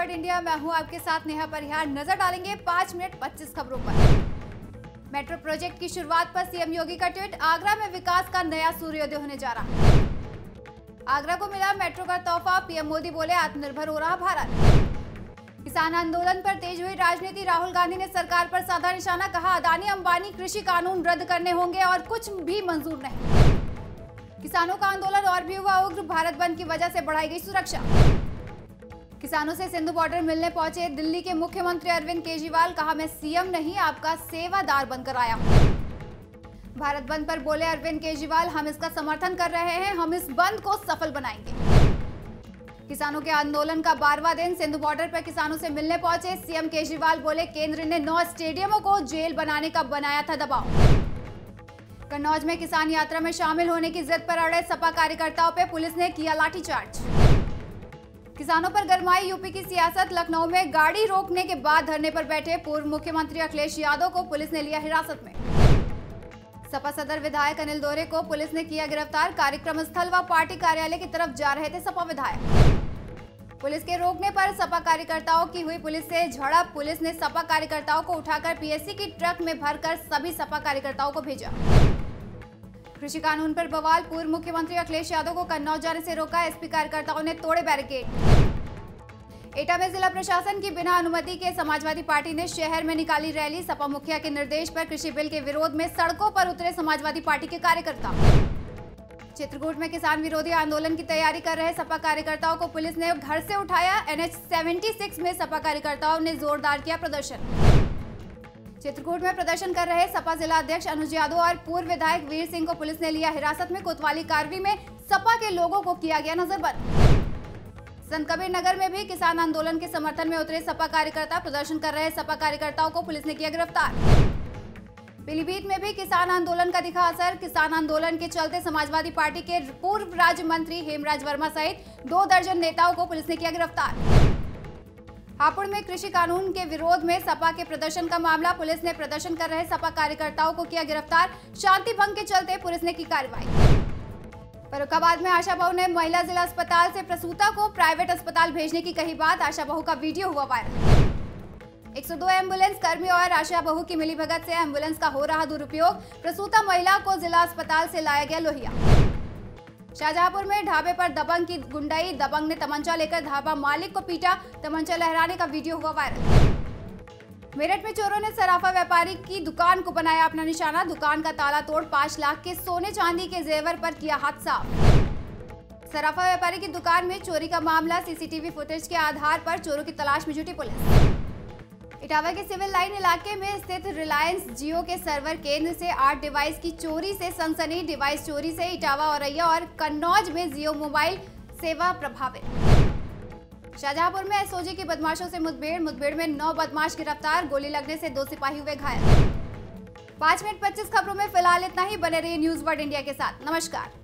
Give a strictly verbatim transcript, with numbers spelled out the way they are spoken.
World India, मैं हूं आपके साथ नेहा परिहार। नजर डालेंगे पाँच मिनट पच्चीस खबरों पर। मेट्रो प्रोजेक्ट की शुरुआत पर सीएम योगी का ट्वीट। आगरा में विकास का नया सूर्योदय होने जा रहा। आगरा को मिला मेट्रो का तोहफा, पीएम मोदी बोले आत्मनिर्भर हो रहा भारत। किसान आंदोलन पर तेज हुई राजनीति, राहुल गांधी ने सरकार पर साधा निशाना, कहा अदानी अंबानी कृषि कानून रद्द करने होंगे और कुछ भी मंजूर नहीं। किसानों का आंदोलन और भी हुआ उग्र, भारत बंद की वजह से बढ़ाई गई सुरक्षा। किसानों से सिंधु बॉर्डर मिलने पहुंचे दिल्ली के मुख्यमंत्री अरविंद केजरीवाल, कहा मैं सीएम नहीं आपका सेवादार बनकर आया हूं। भारत बंद पर बोले अरविंद केजरीवाल, हम इसका समर्थन कर रहे हैं, हम इस बंद को सफल बनाएंगे। किसानों के आंदोलन का बारहवां दिन, सिंधु बॉर्डर पर किसानों से मिलने पहुंचे सीएम केजरीवाल, बोले केंद्र ने नौ स्टेडियमों को जेल बनाने का बनाया था दबाव। कन्नौज में किसान यात्रा में शामिल होने की जिद पर अड़े सपा कार्यकर्ताओं पे पुलिस ने किया लाठीचार्ज। किसानों पर गरमाई यूपी की सियासत, लखनऊ में गाड़ी रोकने के बाद धरने पर बैठे पूर्व मुख्यमंत्री अखिलेश यादव को पुलिस ने लिया हिरासत में। सपा सदर विधायक अनिल दोरे को पुलिस ने किया गिरफ्तार, कार्यक्रम स्थल व पार्टी कार्यालय की तरफ जा रहे थे सपा विधायक। पुलिस के रोकने पर सपा कार्यकर्ताओं की हुई पुलिस से झड़प, पुलिस ने सपा कार्यकर्ताओं को उठाकर पीएससी की ट्रक में भरकर सभी सपा कार्यकर्ताओं को भेजा। कृषि कानून पर बवाल, पूर्व मुख्यमंत्री अखिलेश यादव को कन्नौज जाने से रोका, एसपी कार्यकर्ताओं ने तोड़े बैरिकेड। एटा में जिला प्रशासन की बिना अनुमति के समाजवादी पार्टी ने शहर में निकाली रैली, सपा मुखिया के निर्देश पर कृषि बिल के विरोध में सड़कों पर उतरे समाजवादी पार्टी के कार्यकर्ता। चित्रकूट में किसान विरोधी आंदोलन की तैयारी कर रहे सपा कार्यकर्ताओं को पुलिस ने घर से उठाया, एनएच छिहत्तर में सपा कार्यकर्ताओं ने जोरदार किया प्रदर्शन। चित्रकूट में प्रदर्शन कर रहे सपा जिला अध्यक्ष अनुज यादव और पूर्व विधायक वीर सिंह को पुलिस ने लिया हिरासत में, कोतवाली कारवी में सपा के लोगों को किया गया नजरबंद। संत कबीर नगर में भी किसान आंदोलन के समर्थन में उतरे सपा कार्यकर्ता, प्रदर्शन कर रहे सपा कार्यकर्ताओं को पुलिस ने किया गिरफ्तार। पीलीभीत में भी किसान आंदोलन का दिखा असर, किसान आंदोलन के चलते समाजवादी पार्टी के पूर्व राज्य मंत्री हेमराज वर्मा सहित दो दर्जन नेताओं को पुलिस ने किया गिरफ्तार। हापुड़ में कृषि कानून के विरोध में सपा के प्रदर्शन का मामला, पुलिस ने प्रदर्शन कर रहे सपा कार्यकर्ताओं को किया गिरफ्तार, शांति भंग के चलते पुलिस ने की कार्रवाई। फर्रुखाबाद में आशा बहू ने महिला जिला अस्पताल से प्रसूता को प्राइवेट अस्पताल भेजने की कही बात, आशा बहू का वीडियो हुआ वायरल। एक सौ दो एम्बुलेंस कर्मी और आशा बहू की मिलीभगत से एम्बुलेंस का हो रहा दुरुपयोग, प्रसूता महिला को जिला अस्पताल से लाया गया लोहिया। शाहजहांपुर में ढाबे पर दबंग की गुंडाई, दबंग ने तमंचा लेकर ढाबा मालिक को पीटा, तमंचा लहराने का वीडियो हुआ वायरल। मेरठ में चोरों ने सराफा व्यापारी की दुकान को बनाया अपना निशाना, दुकान का ताला तोड़ पांच लाख के सोने चांदी के जेवर पर किया हाथ साफ। सराफा व्यापारी की दुकान में चोरी का मामला, सीसीटीवी फुटेज के आधार पर चोरों की तलाश में जुटी पुलिस। इटावा के सिविल लाइन इलाके में स्थित रिलायंस जियो के सर्वर केंद्र से आठ डिवाइस की चोरी से सनसनी, डिवाइस चोरी से इटावा, औरैया और कन्नौज में जियो मोबाइल सेवा प्रभावित। शाहजहांपुर में एसओजी की बदमाशों से मुठभेड़, मुठभेड़ में नौ बदमाश गिरफ्तार, गोली लगने से दो सिपाही हुए घायल। पाँच मिनट पच्चीस खबरों में फिलहाल इतना ही, बने रहिए न्यूज वर्ल्ड इंडिया के साथ। नमस्कार।